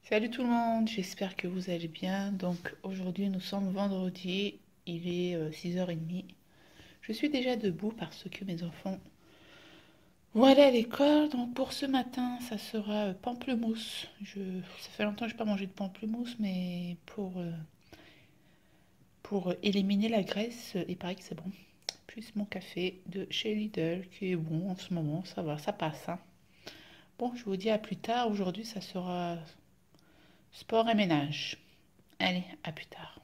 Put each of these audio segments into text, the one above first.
Salut tout le monde, j'espère que vous allez bien. Donc aujourd'hui nous sommes vendredi, il est 6h30. Je suis déjà debout parce que mes enfants vont aller à l'école. Donc pour ce matin ça sera pamplemousse. Ça fait longtemps que je n'ai pas mangé de pamplemousse, mais pour éliminer la graisse, il paraît que c'est bon. Plus mon café de chez Lidl qui est bon en ce moment, ça va, ça passe, hein. Bon, je vous dis à plus tard. Aujourd'hui ça sera sport et ménage. Allez, à plus tard.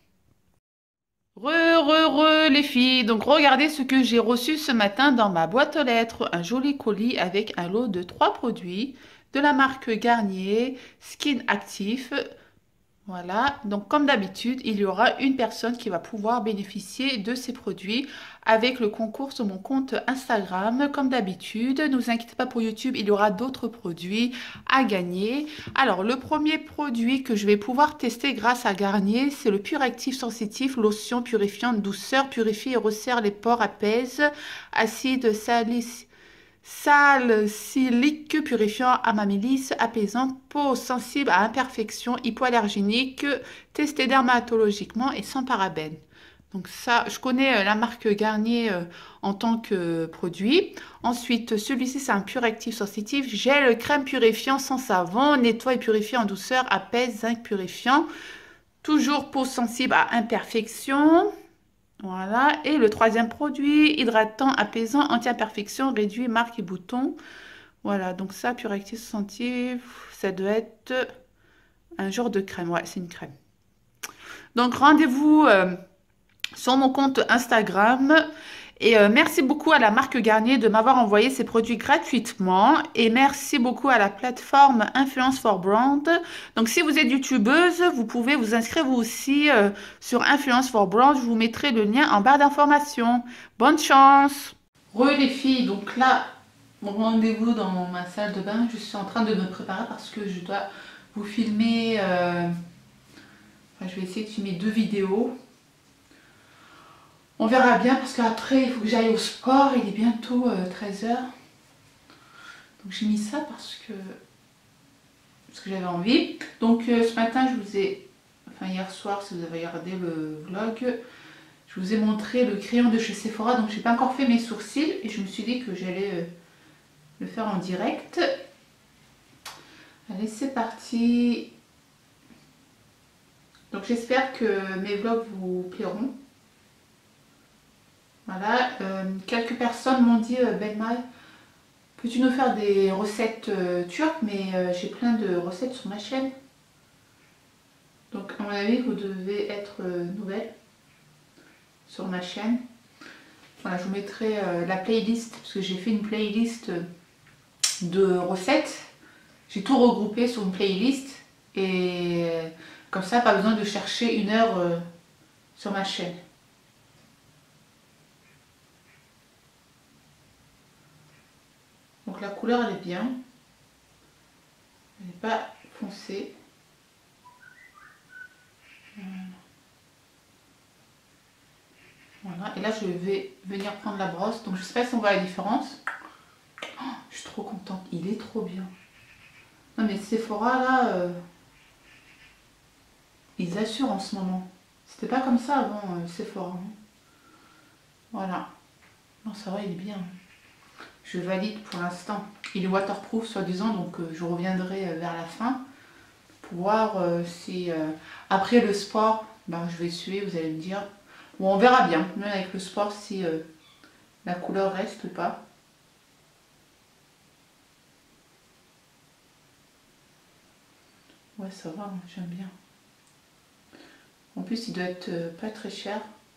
Les filles, donc regardez ce que j'ai reçu ce matin dans ma boîte aux lettres, un joli colis avec un lot de 3 produits de la marque Garnier Skin Active. Voilà, donc comme d'habitude, il y aura une personne qui va pouvoir bénéficier de ces produits avec le concours sur mon compte Instagram. Comme d'habitude, ne vous inquiétez pas pour YouTube, il y aura d'autres produits à gagner. Alors, le premier produit que je vais pouvoir tester grâce à Garnier, c'est le Puractif Sensitif, lotion purifiante douceur, purifie et resserre les pores, apaise, acide salicylique, purifiant, amamyllis, apaisant, peau sensible à imperfection, hypoallergénique, testé dermatologiquement et sans parabènes. Donc ça, je connais la marque Garnier en tant que produit. Ensuite, celui-ci, c'est un Puractif Sensitif, gel crème purifiant sans savon, nettoie et purifie en douceur, apaise, zinc purifiant, toujours peau sensible à imperfection. Voilà. Et le troisième produit, hydratant, apaisant, anti-imperfection, réduit marques et boutons. Voilà, donc ça, Puractif Sensitif, ça doit être un genre de crème. Ouais, c'est une crème. Donc rendez-vous sur mon compte Instagram. Et merci beaucoup à la marque Garnier de m'avoir envoyé ces produits gratuitement. Et merci beaucoup à la plateforme Influence for Brand. Donc si vous êtes youtubeuse, vous pouvez vous inscrire vous aussi sur Influence for Brand. Je vous mettrai le lien en barre d'informations. Bonne chance! Les filles, donc là, mon rendez-vous dans ma salle de bain. Je suis en train de me préparer parce que je dois vous filmer. Enfin, je vais essayer de filmer 2 vidéos. On verra bien parce qu'après il faut que j'aille au sport, il est bientôt 13h. Donc j'ai mis ça parce que j'avais envie. Donc ce matin je vous ai, enfin hier soir si vous avez regardé le vlog, je vous ai montré le crayon de chez Sephora. Donc j'ai pas encore fait mes sourcils et je me suis dit que j'allais le faire en direct. Allez, c'est parti. Donc j'espère que mes vlogs vous plairont. Voilà, quelques personnes m'ont dit Belma, peux-tu nous faire des recettes turques? Mais j'ai plein de recettes sur ma chaîne. Donc à mon avis, vous devez être nouvelle sur ma chaîne. Voilà, je vous mettrai la playlist, parce que j'ai fait une playlist de recettes. J'ai tout regroupé sur une playlist. Et comme ça, pas besoin de chercher 1 heure sur ma chaîne. Donc la couleur, elle est bien. Elle n'est pas foncée. Voilà, et là je vais venir prendre la brosse. Donc je sais pas si on voit la différence. Oh, je suis trop contente, il est trop bien. Non mais Sephora là, ils assurent en ce moment. C'était pas comme ça avant Sephora. Voilà. Non, ça va, il est bien. Je valide pour l'instant. Il est waterproof soi-disant, donc je reviendrai vers la fin pour voir si après le sport, ben, je vais suer, vous allez me dire. Bon, on verra bien, même avec le sport, si la couleur reste ou pas. Ouais, ça va, hein, j'aime bien. En plus, il doit être pas très cher.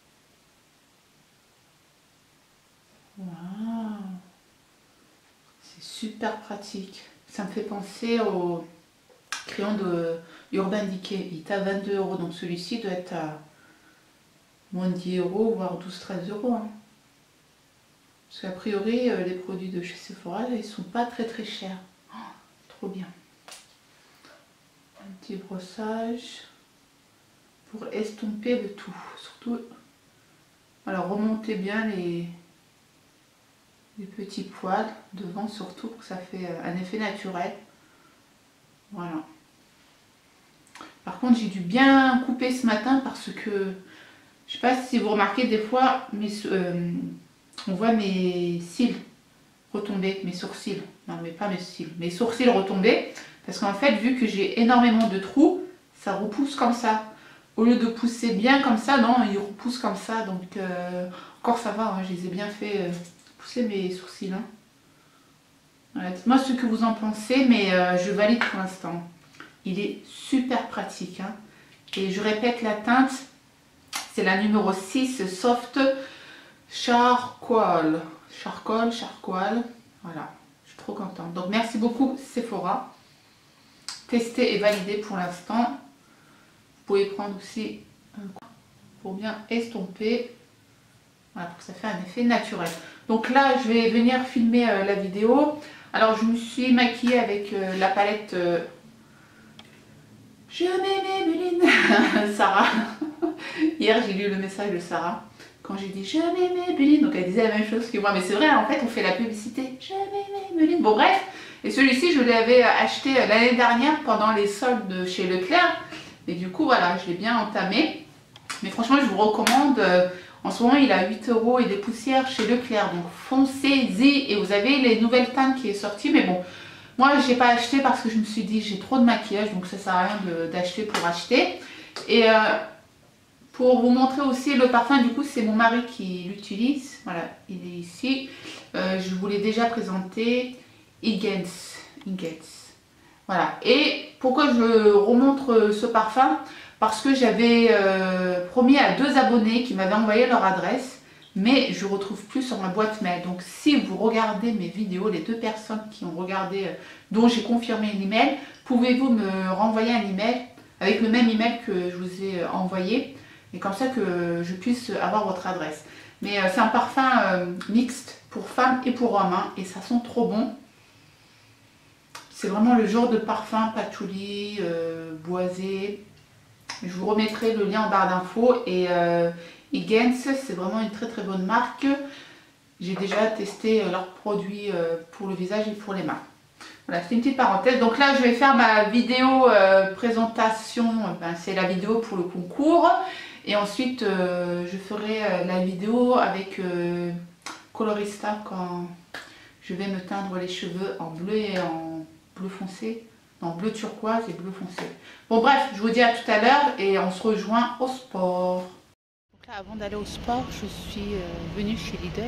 Waouh, c'est super pratique. Ça me fait penser au crayon de Urban Decay. Il est à 22 euros, donc celui-ci doit être à moins de 10 euros, voire 12-13 euros. Hein. Parce qu'a priori, les produits de chez Sephora, là, ils sont pas très très chers. Oh, trop bien. Un petit brossage pour estomper le tout. Surtout, alors remontez bien les petits poils devant, surtout pour que ça fait un effet naturel. Voilà. contre, j'ai dû bien couper ce matin parce que, je sais pas si vous remarquez, des fois, on voit mes cils retomber, mes sourcils. Non, mais pas mes cils, mes sourcils retomber. Parce qu'en fait, vu que j'ai énormément de trous, ça repousse comme ça. Au lieu de pousser bien comme ça, non, il repousse comme ça. Donc, encore ça va, hein, je les ai bien fait pousser mes sourcils. Hein. Voilà, dites-moi ce que vous en pensez, mais je valide pour l'instant. Il est super pratique. Hein. Et je répète la teinte, c'est la numéro 6, Soft Charcoal. Charcoal. Voilà, je suis trop contente. Donc merci beaucoup Sephora. Testé et validé pour l'instant. Vous pouvez prendre aussi un coup pour bien estomper. Voilà, pour que ça fasse un effet naturel. Donc là, je vais venir filmer la vidéo. Alors, je me suis maquillée avec la palette Je m'aimais Méline Sarah. Hier, j'ai lu le message de Sarah. Quand j'ai dit Je m'aimais Méline, donc elle disait la même chose que moi. Mais c'est vrai, en fait, on fait la publicité. Je m'aimais Méline. Bon, bref. Et celui-ci, je l'avais acheté l'année dernière pendant les soldes chez Leclerc. Et du coup, voilà, je l'ai bien entamé. Mais franchement, je vous recommande. En ce moment, il a 8 € et des poussières chez Leclerc. Donc, foncez-y. Et vous avez les nouvelles teintes qui est sortie. Mais bon, moi, je n'ai pas acheté parce que je me suis dit, j'ai trop de maquillage. Donc, ça ne sert à rien d'acheter pour acheter. Et pour vous montrer aussi le parfum, du coup, c'est mon mari qui l'utilise. Voilà, il est ici. Je vous l'ai déjà présenté. Higgins. Voilà. Et pourquoi je remontre ce parfum? Parce que j'avais promis à 2 abonnés qui m'avaient envoyé leur adresse, mais je ne retrouve plus sur ma boîte mail. Donc si vous regardez mes vidéos, les 2 personnes qui ont regardé, dont j'ai confirmé l'email, pouvez-vous me renvoyer un email avec le même email que je vous ai envoyé, et comme ça que je puisse avoir votre adresse. Mais c'est un parfum mixte pour femmes et pour hommes, hein, et ça sent trop bon. C'est vraiment le genre de parfum patchouli, boisé. Je vous remettrai le lien en barre d'infos. Et Higgins, c'est vraiment une très bonne marque. J'ai déjà testé leurs produits pour le visage et pour les mains. Voilà, c'est une petite parenthèse. Donc là, je vais faire ma vidéo présentation. Ben, c'est la vidéo pour le concours. Et ensuite, je ferai la vidéo avec Colorista quand je vais me teindre les cheveux en bleu et en bleu foncé. Non, bleu turquoise et bleu foncé. Bon bref, je vous dis à tout à l'heure et on se rejoint au sport. Donc là, avant d'aller au sport, je suis venue chez Lidl.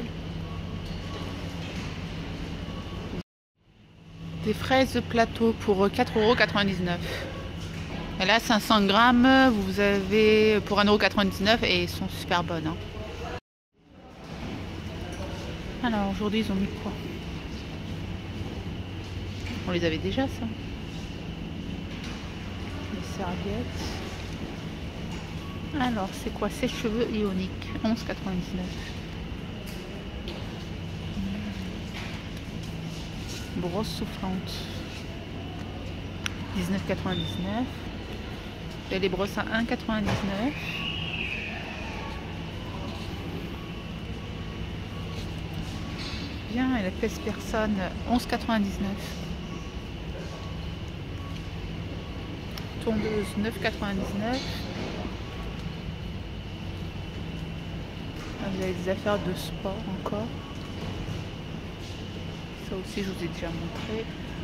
Des fraises plateau pour 4,99 €. Et là, 500 grammes, vous avez pour 1,99 € et elles sont super bonnes. Hein. Alors aujourd'hui, ils ont mis quoi? On les avait déjà, ça. Serviettes. Alors, c'est quoi? Sèche-cheveux ionique, 11,99 €. Brosse soufflante, 19,99 €. Et les brosses à 1,99 €. Bien, et la pèse personne, 11,99 €. Tondeuse 9,99 €. Vous avez des affaires de sport encore. Ça aussi je vous ai déjà montré.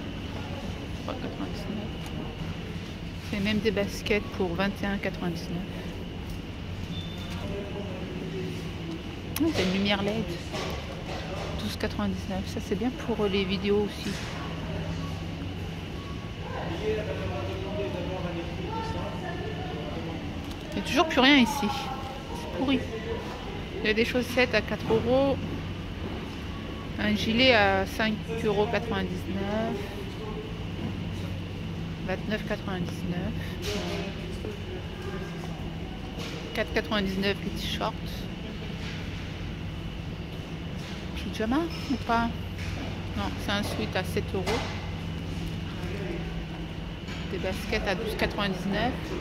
3,99 €. C'est même des baskets pour 21,99 €. C'est une lumière LED. 12,99 €. Ça c'est bien pour les vidéos aussi. Il n'y a toujours plus rien ici. C'est pourri. Il y a des chaussettes à 4 €. Un gilet à 5,99 €. 29,99 €. 4,99 € les t-shirts. Pyjama ou pas? Non, c'est un sweat à 7 €. Des baskets à 12,99 €.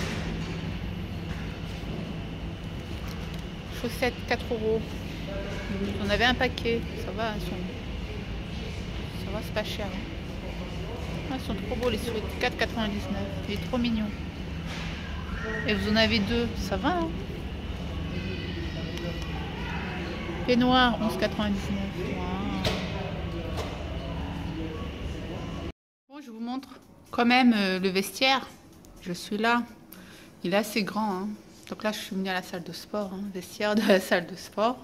Chaussettes 4 €. On avait un paquet. Ça va, ça va, c'est pas cher. Hein. Ah, ils sont trop beaux les sweats. 4,99 €. Il est trop mignon. Et vous en avez deux, ça va hein? Peignoir 11,99. Wow. Bon, je vous montre quand même le vestiaire. Je suis là. Il est assez grand. Hein. Donc là, je suis venue à la salle de sport. Hein. Vestiaire de la salle de sport.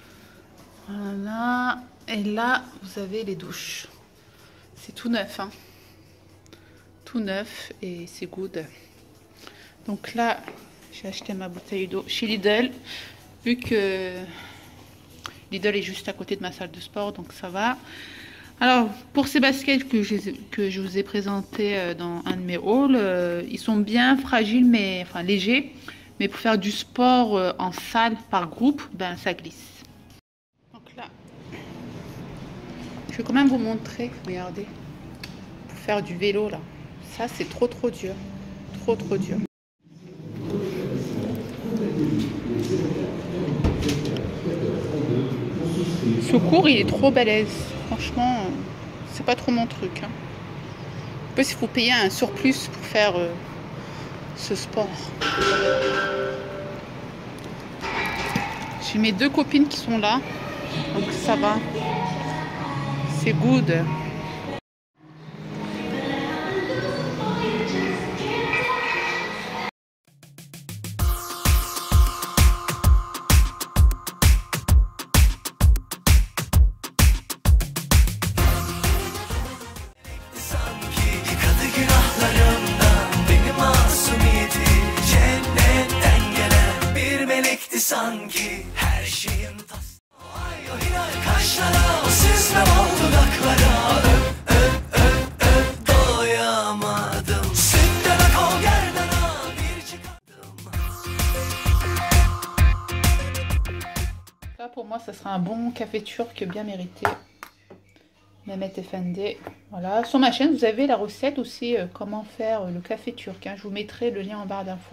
Voilà. Et là, vous avez les douches. C'est tout neuf. Hein. Tout neuf et c'est good. Donc là, j'ai acheté ma bouteille d'eau chez Lidl. Vu que Lidl est juste à côté de ma salle de sport, donc ça va. Alors, pour ces baskets que je vous ai présentées dans un de mes hauls, ils sont bien fragiles, mais enfin légers. Mais pour faire du sport en salle par groupe, ben ça glisse. Donc là, je vais quand même vous montrer, regardez, pour faire du vélo là. Ça, c'est trop dur. Trop dur. Ce cours, il est trop balèze. Franchement, c'est pas trop mon truc. Hein. En plus, il faut payer un surplus pour faire ce sport. J'ai mes deux copines qui sont là. Donc ça va. C'est good. Sanki her şeyin tas kaşlara o süzme oldu dudaklara öp doyamadım sütten ak o gerdana bir çıkardım. Là pour moi ça sera un bon café turc bien mérité. Mehmet Efendi. Voilà. Sur ma chaîne vous avez la recette aussi comment faire le café turc. Hein. Je vous mettrai le lien en barre d'infos.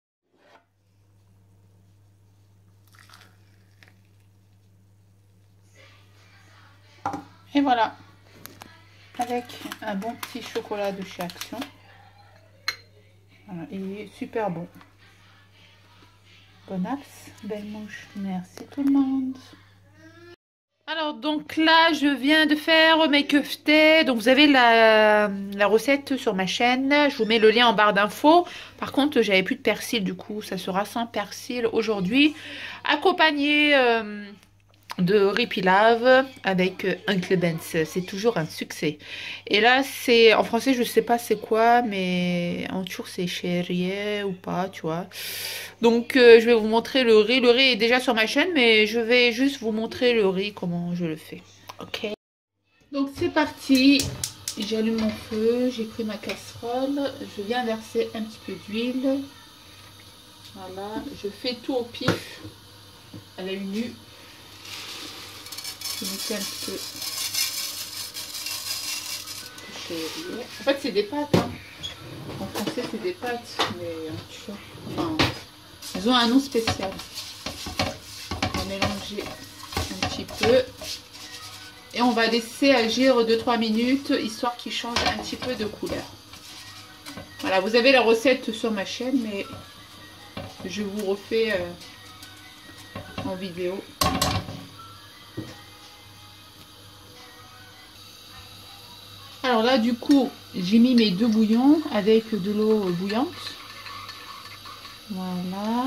Et voilà, avec un bon petit chocolat de chez Action. Voilà, il est super bon. Bon axe, belle mouche. Merci tout le monde. Alors donc là, je viens de faire mes keftés. Donc vous avez la recette sur ma chaîne. Je vous mets le lien en barre d'infos. Par contre, j'avais plus de persil du coup. Ça sera sans persil aujourd'hui. Accompagné... de riz pilav avec Uncle Ben's. C'est toujours un succès. Et là, c'est en français, je sais pas c'est quoi, mais en turc, c'est chérie ou pas, tu vois. Donc, je vais vous montrer le riz. Le riz est déjà sur ma chaîne, mais je vais juste vous montrer le riz, comment je le fais. Ok. Donc, c'est parti. J'allume mon feu. J'ai pris ma casserole. Je viens verser un petit peu d'huile. Voilà. Je fais tout au pif à la nue. Je mets un petit peu. En fait, c'est des pâtes. Hein. En français, c'est des pâtes, mais enfin, ils ont un nom spécial. On va mélanger un petit peu. Et on va laisser agir 2-3 minutes, histoire qu'il change un petit peu de couleur. Voilà, vous avez la recette sur ma chaîne, mais je vous refais en vidéo. Alors là, du coup, j'ai mis mes 2 bouillons avec de l'eau bouillante. Voilà.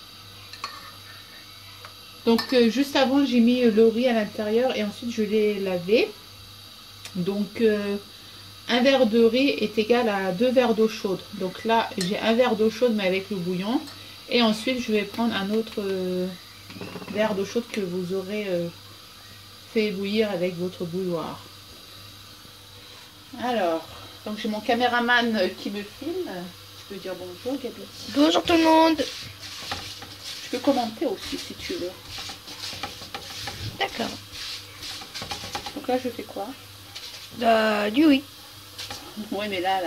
Donc, juste avant, j'ai mis le riz à l'intérieur et ensuite, je l'ai lavé. Donc, un verre de riz est égal à 2 verres d'eau chaude. Donc là, j'ai un verre d'eau chaude, mais avec le bouillon. Et ensuite, je vais prendre un autre verre d'eau chaude que vous aurez fait bouillir avec votre bouilloire. Alors, donc j'ai mon caméraman qui me filme. Je peux dire bonjour, Gabi. Bonjour tout le monde. Je peux commenter aussi si tu veux. D'accord. Donc là, je fais quoi? Du riz. Oui, mais là,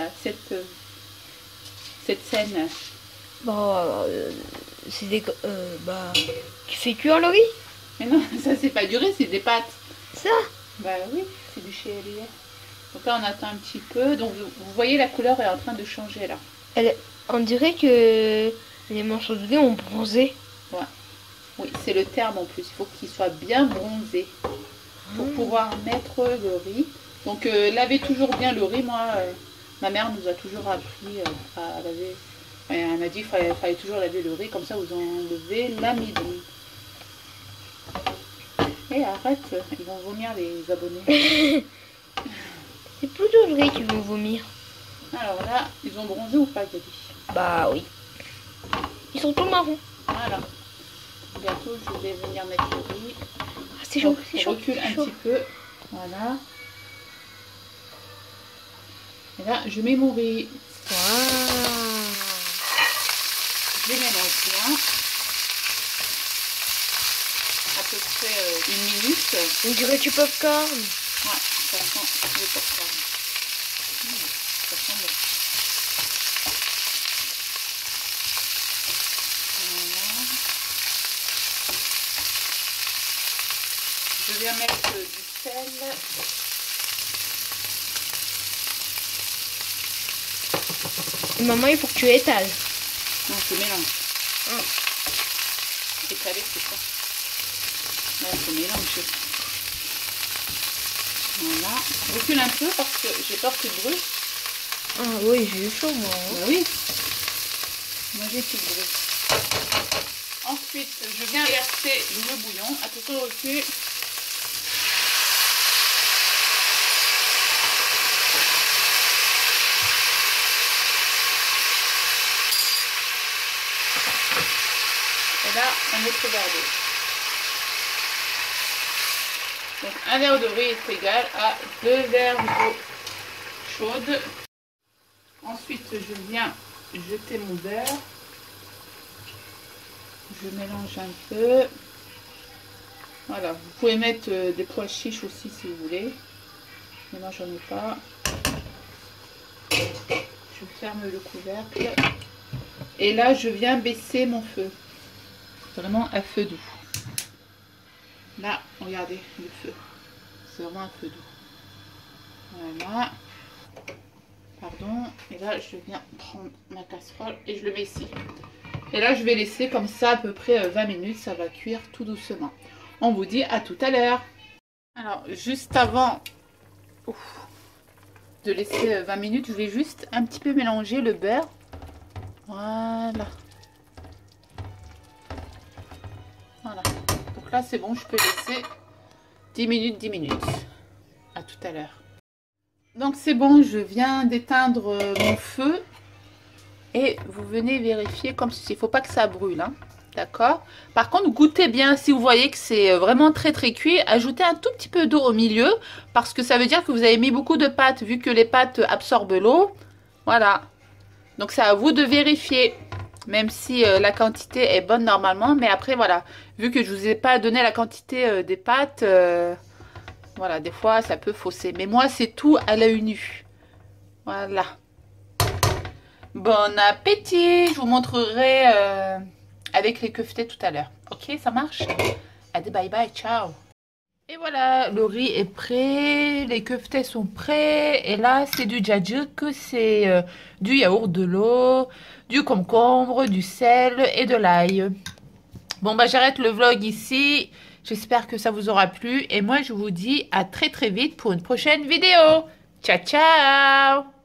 cette scène. Bon, c'est des... tu fais cuire le riz? Mais non, ça c'est pas du riz, c'est des pâtes. Ça? Bah oui, c'est du chéri. Donc là, on attend un petit peu. Donc vous voyez, la couleur est en train de changer là. On dirait que les morceaux de lait ont bronzé. Ouais. Oui, c'est le terme en plus. Il faut qu'il soit bien bronzé pour pouvoir mettre le riz. Donc lavez toujours bien le riz. Moi, ma mère nous a toujours appris à laver. Elle m'a dit qu'il fallait toujours laver le riz, comme ça vous enlevez l'amidon. Et arrête, ils vont vomir les abonnés. C'est plutôt le riz qui vont vomir. Alors là, ils ont bronzé ou pas, Gabi? Bah oui. Ils sont tout marrons. Voilà. Bientôt, je vais venir mettre le riz. Ah, c'est chaud, c'est Je chaud. recule un petit peu. Voilà. Et là, je mets mon riz. Waouh. Je mélange bien. À peu près 1 minute. On dirait du popcorn. Ouais, ça sent le popcorn. Ça sent bon. Voilà. Je viens mettre du sel. Et maman, il faut que tu étales. Non, je mélange. Étaler, c'est ça. Là, il faut mélanger. Voilà. Je recule un peu parce que j'ai peur qu'il brûle. Ah oui, j'ai eu chaud moi. Bah oui. Moi j'ai qu'il brûle. Ensuite, je viens verser le bouillon. Attention au recul. Et là, un autre verre d'eau. Donc, un verre de riz est égal à 2 verres d'eau chaude. Ensuite, je viens jeter mon beurre. Je mélange un peu. Voilà, vous pouvez mettre des pois chiches aussi si vous voulez. Mais moi, j'en ai pas. Je ferme le couvercle. Et là, je viens baisser mon feu. Vraiment à feu doux. Là, regardez le feu. C'est vraiment un feu doux. Voilà. Pardon. Et là, je viens prendre ma casserole et je le mets ici. Et là, je vais laisser comme ça à peu près 20 minutes. Ça va cuire tout doucement. On vous dit à tout à l'heure. Alors, juste avant de laisser 20 minutes, je vais juste un petit peu mélanger le beurre. Voilà. Voilà. Donc là, c'est bon, je peux laisser 10 minutes, 10 minutes. À tout à l'heure. Donc c'est bon, je viens d'éteindre mon feu. Et vous venez vérifier comme ceci. Il ne faut pas que ça brûle, hein. D'accord? Par contre, goûtez bien. Si vous voyez que c'est vraiment très très cuit, ajoutez un tout petit peu d'eau au milieu. Parce que ça veut dire que vous avez mis beaucoup de pâtes, vu que les pâtes absorbent l'eau. Voilà. Donc c'est à vous de vérifier. Même si la quantité est bonne normalement. Mais après, voilà. Vu que je ne vous ai pas donné la quantité des pâtes, voilà, des fois ça peut fausser. Mais moi, c'est tout à l'œil nu. Voilà. Bon appétit! Je vous montrerai avec les keftés tout à l'heure. Ok, ça marche? Allez, bye bye, ciao! Et voilà, le riz est prêt, les keftés sont prêts. Et là, c'est du djadjuk, c'est du yaourt, de l'eau, du concombre, du sel et de l'ail. Bon, bah j'arrête le vlog ici. J'espère que ça vous aura plu. Et moi, je vous dis à très très vite pour une prochaine vidéo. Ciao, ciao!